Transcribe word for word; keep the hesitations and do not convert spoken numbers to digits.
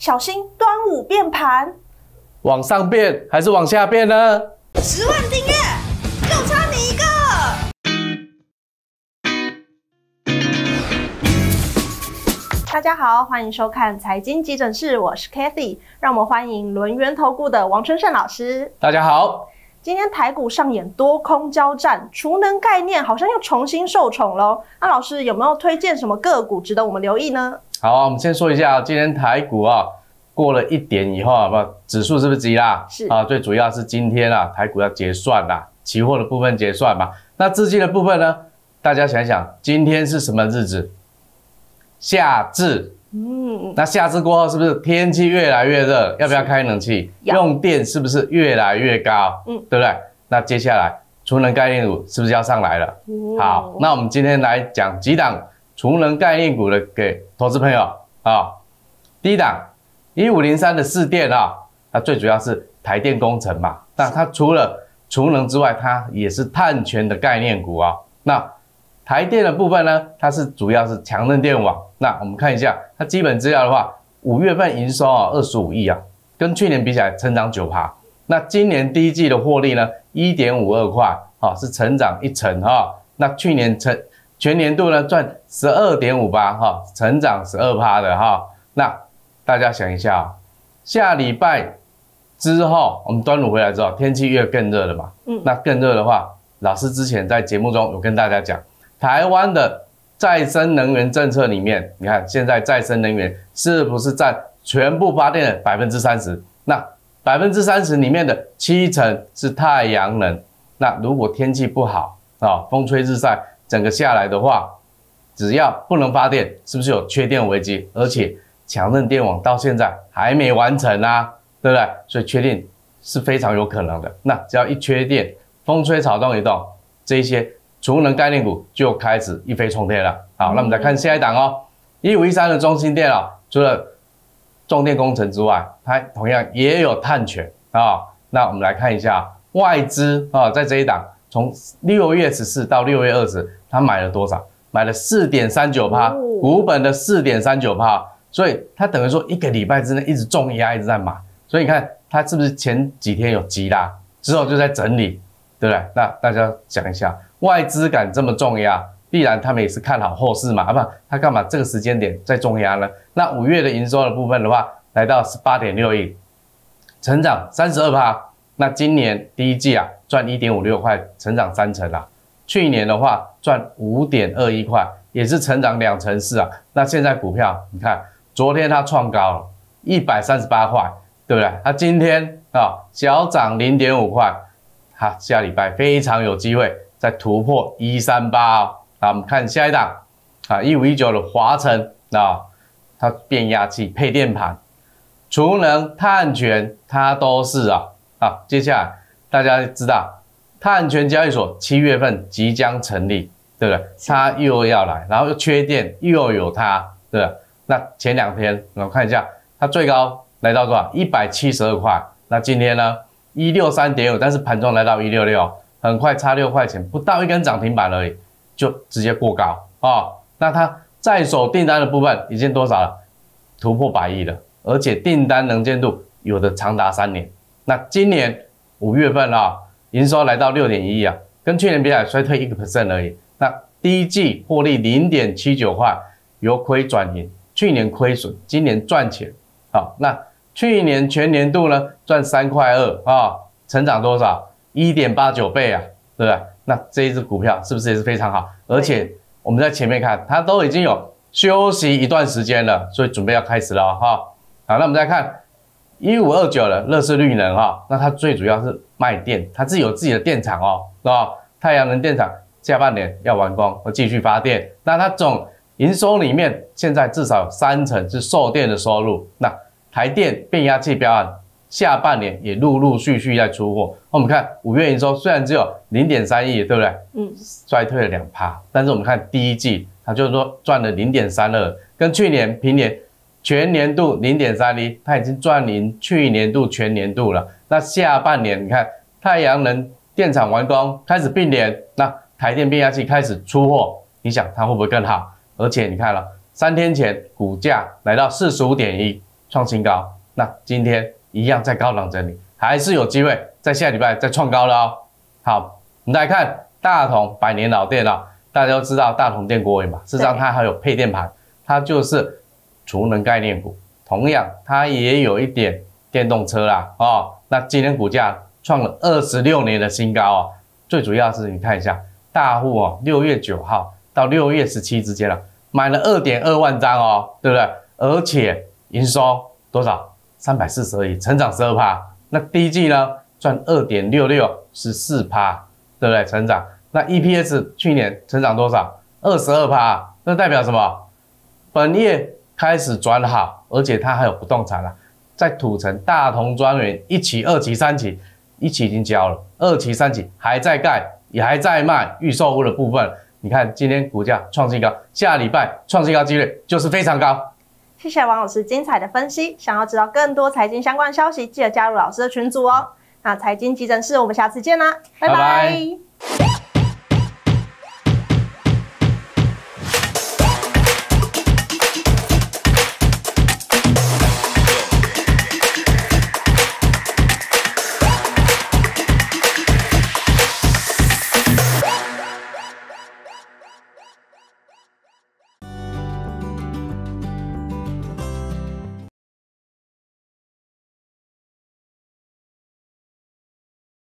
小心端午变盘， 往上变还是往下变呢？ 十万订阅就差你一个。大家好，欢迎收看财经急诊室，我是 Kathy， 让我们欢迎轮源投顾的王春盛老师。 大家好。 今天台股上演多空交战，储能概念好像又重新受宠喽。那老师有没有推荐什么个股值得我们留意呢？ 好，我们先说一下今天台股啊，过了一点以后，好不好？指数是不是急啦？ 是啊，最主要是今天啊，台股要结算啦，期货的部分结算嘛。那资金的部分呢？大家想一想，今天是什么日子？夏至。嗯，那夏至过后是不是天气越来越热？要不要开冷气？用电是不是越来越高？嗯，对不对？那接下来储能概念股是不是要上来了？哦、好，那我们今天来讲几档储能概念股的给投资朋友啊。第一档一五零三的士电啊，它最主要是台电工程嘛。那它除了储能之外，它也是碳权的概念股啊。那台电的部分呢，它是主要是强韧电网。那我们看一下它基本资料的话，五月份营收啊二十五亿啊，跟去年比起来成长 百分之九。那今年第一季的获利呢 一点五二块，啊，是成长一成哈。那去年成全年度呢赚 十二点五八 哈，成长 百分之十二 的哈。那大家想一下啊，下礼拜之后我们端午回来之后，天气越更热了嘛。嗯，那更热的话，老师之前在节目中有跟大家讲，台湾的再生能源政策里面，你看现在再生能源是不是占全部发电的 百分之三十？ 那 百分之三十 里面的七成是太阳能。那如果天气不好啊，风吹日晒，整个下来的话，只要不能发电，是不是有缺电危机？而且强韧电网到现在还没完成啊，对不对？所以缺电是非常有可能的。那只要一缺电，风吹草动一动，这些储能概念股就开始一飞冲天了。好，那我们再看下一档哦，一五一三的中兴电啊，除了重电工程之外，它同样也有碳权啊。那我们来看一下外资啊，在这一档从六月十四到六月二十，它买了多少？买了 百分之四点三九， 股本的 百分之四点三九， 所以它等于说一个礼拜之内一直重压，一直在买。所以你看它是不是前几天有急拉，之后就在整理，对不对？那大家想一下，外资敢这么重压，必然他们也是看好后市嘛，啊不，他干嘛这个时间点再重压呢？那五月的营收的部分的话，来到 十八点六亿，成长 百分之三十二。那今年第一季啊，赚 一点五六块，成长三成啦。去年的话赚 五点二一块，也是成长两成四啊。那现在股票你看，昨天它创高了一百三十八块，对不对？它今天啊小涨 零点五块，它下礼拜非常有机会再突破一三八哦。好，我们看下一档啊，一五一九的华城啊，它变压器、配电盘、储能、碳权，它都是啊。好，接下来大家知道碳权交易所七月份即将成立，对不对？它又要来，然后又缺电，又有它，对不对？那前两天我们看一下，它最高来到多少？一百七十二块。那今天呢？一百六十三点五，但是盘中来到一百六十六，很快差六块钱，不到一根涨停板而已，就直接过高哦。那它在手订单的部分已经多少了？突破百亿了，而且订单能见度有的长达三年。那今年五月份啊，营收来到 六点一亿啊，跟去年比起来衰退 百分之一 而已。那第一季获利 零点七九块，由亏转盈，去年亏损，今年赚钱。好，那去年全年度呢赚三块二啊，成长多少？ 一点八九倍啊，对不对？那这一只股票是不是也是非常好？而且我们在前面看，它都已经有休息一段时间了，所以准备要开始了哈。好，那我们再看一五二九的乐视绿能哈，那它最主要是卖电，它自己有自己的电厂哦，啊，太阳能电厂下半年要完工，会继续发电。那它总营收里面现在至少有三成是售电的收入。那台电变压器标案下半年也陆陆续续在出货。我们看五月营收虽然只有 零点三亿，对不对？嗯，衰退了 百分之二， 但是我们看第一季，它就是说赚了 零点三二， 跟去年平年全年度 零点三一， 它已经赚赢去年度全年度了。那下半年你看太阳能电厂完工开始并联，那台电变压器开始出货，你想它会不会更好？而且你看了三天前股价来到 四十五点一， 创新高，那今天一样在高档整理，还是有机会在下礼拜再创高了哦。好，我们来看大同百年老店啊，大家都知道大同电锅尾嘛，事实上它还有配电盘，它就是储能概念股，同样它也有一点电动车啦哦。那今天股价创了二十六年的新高哦，最主要是你看一下大户哦，六月九号到六月十七之间了，买了 二点二万张哦，对不对？而且营收多少？三百四十二亿，成长 百分之十二。那第一季呢，赚 二点六六，百分之十四，对不对？成长。那 E P S 去年成长多少？ 二十二，那代表什么？本业开始转好，而且它还有不动产啦，在土城大同庄园一期、二期、三期，一期已经交了，二期、三期还在盖，也还在卖预售屋的部分。你看今天股价创新高，下礼拜创新高几率就是非常高。 谢谢王老师精彩的分析。想要知道更多财经相关消息，记得加入老师的群组哦。那财经急诊室，我们下次见啦，拜拜。拜拜。